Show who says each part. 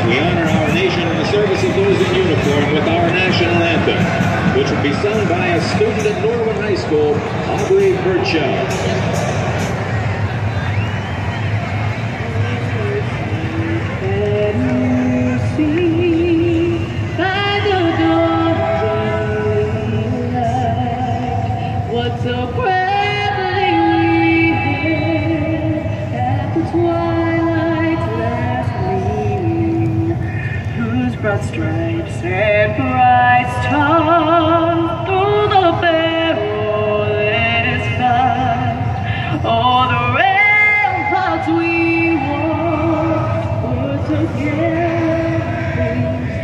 Speaker 1: we honor our nation and the service of those in uniform with our national anthem, which will be sung by a student at Norwood High School, Aubrey Burchell.
Speaker 2: So proudly we hailed at the twilight's last gleaming, whose broad stripes and bright stars through the perilous fight. All the ramparts we walked were together.